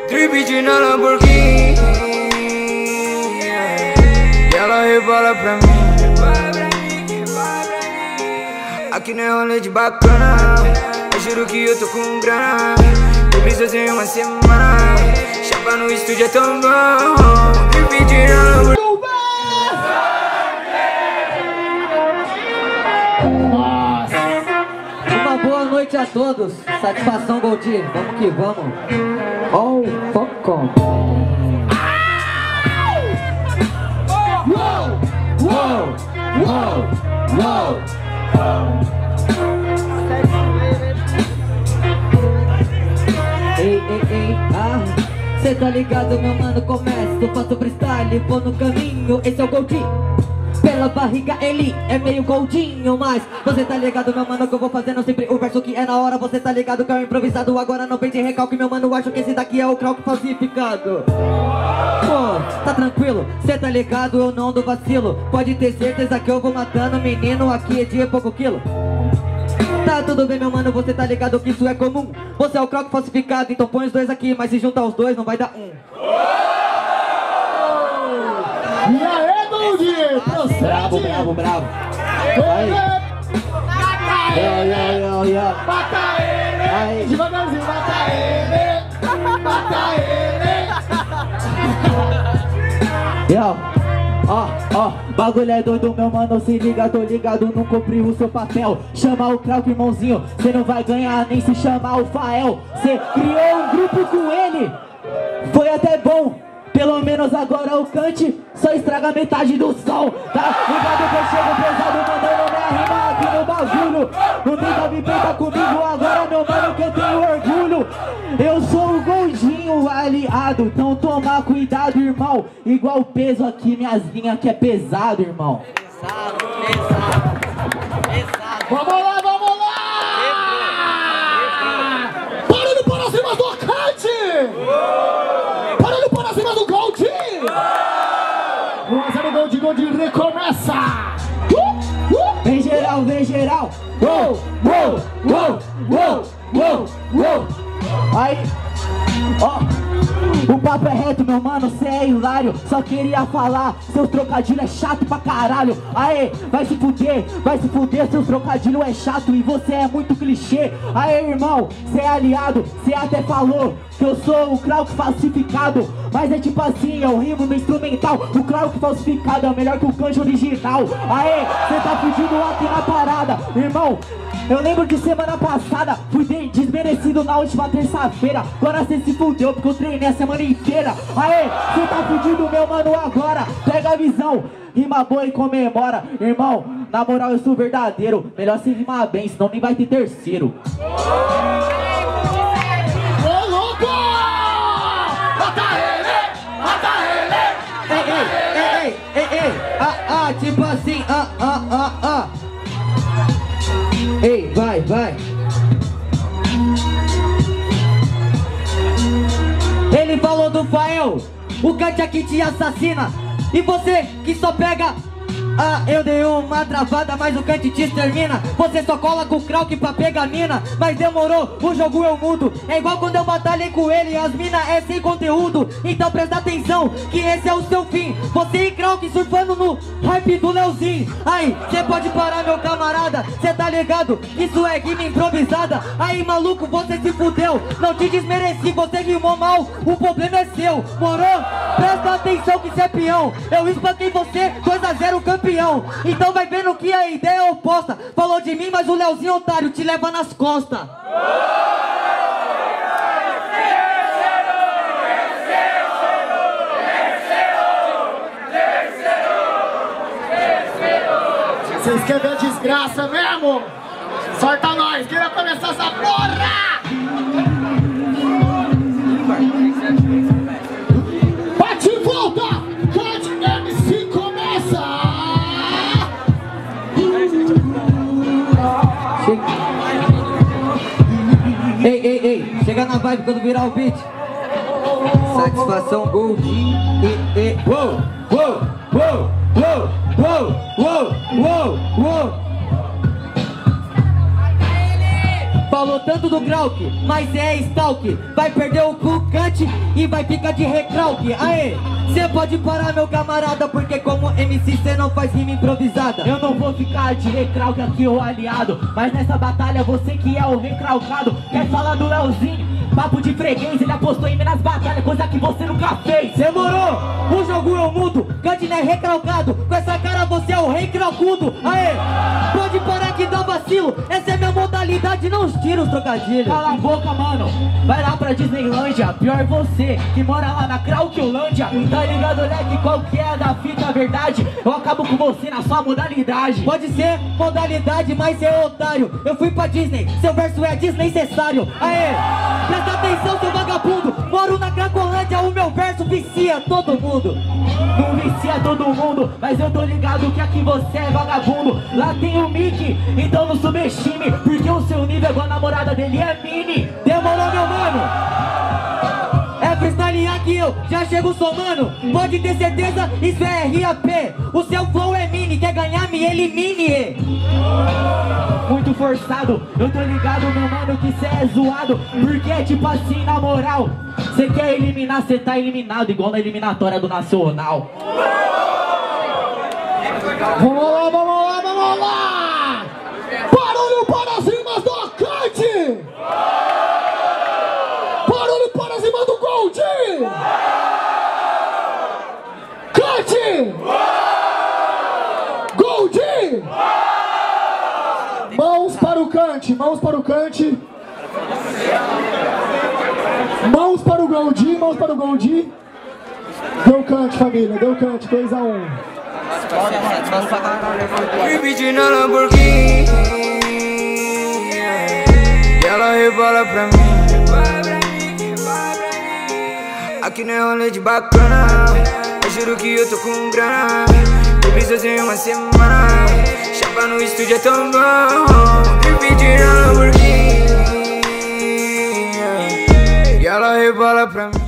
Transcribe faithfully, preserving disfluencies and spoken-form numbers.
Tripit na Lamborghini, e ela rebola pra mim. Aqui não é rolê de bacana, eu juro que eu tô com grana. Eu preciso em uma semana, chapa no estúdio é tão bom. Tripit na Lamborghini. Boa noite a todos, satisfação Goldie, vamos que vamos. Oh, popcorn. Uou, uou, uou, uou. Ei, ei, ei, ah, cê tá ligado, meu mano, começo, faço freestyle, vou no caminho, esse é o Goldie. Pela barriga ele é meio goldinho, mas você tá ligado, meu mano, que eu vou fazendo sempre o verso que é na hora. Você tá ligado que é o improvisado, agora não vem de recalque, meu mano, acho que esse daqui é o Krauk falsificado. Pô, tá tranquilo, cê tá ligado, eu não dou vacilo. Pode ter certeza que eu vou matando, menino, aqui é de pouco quilo. Tá tudo bem, meu mano, você tá ligado que isso é comum. Você é o Krauk falsificado, então põe os dois aqui, mas se juntar os dois não vai dar um. E aí, Goldie? Bravo, bravo, bravo. Aí. Yo, yo, yo, yo. Mata ele! Aí. Devagarzinho, mata ele! Mata ele! Yo, ó, ó, bagulho é doido, meu mano, se liga, tô ligado, não cumpri o seu papel. Chama o Krauk, irmãozinho, cê não vai ganhar nem se chamar o Fael. Cê criou um grupo com ele, foi até bom. Pelo menos agora o cante só estraga metade do som. Tá ligado que eu chego pesado mandando minha rima aqui no bagulho. Não tenta me peitar comigo agora, meu mano, que eu tenho orgulho. Eu sou o Goldinho aliado, então toma cuidado, irmão. Igual o peso aqui, minhas linhas que é pesado, irmão. Pesado, pesado, pesado. Vamos lá, vamos lá! Barulho para cima do cante! Barulho para cima do Goldie! um a zero Goldie, Goldie recomeça! Uh, uh. Vem geral, vem geral! Uou, uou, uou, uou, uou, uou! Aí, ó, o papo é reto, meu mano, cê é hilário. Só queria falar, seus trocadilhos é chato pra caralho. Aê, vai se fuder, vai se fuder, seus trocadilhos é chato e você é muito clichê. Aê, irmão, cê é aliado, cê até falou que eu sou o Krauk falsificado. Mas é tipo assim, eu rimo no instrumental. O Krauk falsificado é melhor que o canjo original. Aê, cê tá fugindo aqui na parada, irmão. Eu lembro de semana passada, fui desmerecido na última terça-feira. Agora cê se fudeu porque eu treinei a semana inteira. Aê, cê tá fudido, meu mano, agora. Pega a visão, rima boa e comemora. Irmão, na moral eu sou verdadeiro. Melhor cê rimar bem, senão nem vai ter terceiro. Ô, louco! Mata ele! Mata ele! Ei, ei, ei, ei, ei, ah, ah, tipo assim, ah, ah, ah, ah. Ei, vai, vai. Ele falou do Fael, o cante aqui te assassina. E você que só pega... Ah, eu dei uma travada, mas o cante te extermina. Você só cola com o Krauk pra pegar mina, mas demorou, o jogo eu mudo. É igual quando eu batalhei com ele, as mina é sem conteúdo. Então presta atenção, que esse é o seu fim. Você e Krauk surfando no hype do Leozinho. Aí, cê pode parar, meu camarada, cê tá ligado? Isso é rima improvisada. Aí, maluco, você se fudeu. Não te desmereci, você rimou mal, o problema é seu, morou? Presta atenção que cê é peão. Eu espanquei você, dois a zero campeão. Então vai vendo que a ideia é oposta. Falou de mim, mas o Leozinho otário te leva nas costas. Vocês querem ver desgraça mesmo? Sorta nós, queria começar essa porra! Bate e volta! Cut M C começa! Ei, ei, ei, chega na vibe quando virar o beat. Satisfação Goldie. E, e, uou, uou, uou, uou, uou, uou, uou, uou. Falou tanto do Krauk, mas é stalk. Vai perder o cucante e vai ficar de recalque. Aê, cê pode parar, meu camarada, porque como M C cê não faz rima improvisada. Eu não vou ficar de recalque aqui, ô aliado, mas nessa batalha você que é o recalcado. Quer falar do Leozinho? Papo de freguês, ele apostou em mim nas batalhas, coisa que você nunca fez. Demorou, o jogo eu mudo, Cante não é recalcado, com essa cara você é o rei cralcudo. Aê, pode parar que dá vacilo, essa é minha modalidade, não os tira os trocadilhos. Cala a boca, mano, vai lá pra Disneylândia, pior você, que mora lá na Crauquilândia. Tá ligado, leque, qual que é da fita, a verdade? Eu acabo com você na sua modalidade. Pode ser modalidade, mas é otário. Eu fui pra Disney, seu verso é desnecessário. Aê, presta atenção, seu vagabundo, moro na Cracolândia, o meu verso vicia todo mundo. Não vicia todo mundo, mas eu tô ligado que aqui você é vagabundo. Lá tem o Mickey, então não subestime, porque o seu nível igual a namorada dele é mini. Demorou, meu mano? É freestyle aqui, eu já chego somando. Pode ter certeza, isso é R A P. O seu flow é mini, quer ganhar, me elimine. Muito forçado, eu tô ligado, meu mano, que cê é zoado. Porque é tipo assim, na moral, cê quer eliminar, cê tá eliminado, igual na eliminatória do Nacional. Vamos lá, vamos lá, vamos lá! Barulho para as rimas do Acante! Barulho para as rimas do Gold! Cante! Gold! Mãos para o Cante, mãos para o Cante. Mãos para o Gold, mãos para o Gold. Deu Cante, família, deu Cante, dois a um. Me pedi na Lamborghini e ela rebola pra mim. Aqui não é rolê de bacana, eu juro que eu tô com grana. Eu preciso em uma semana, chapa no estúdio é tão bom. Me pedi na Lamborghini e ela rebola pra mim.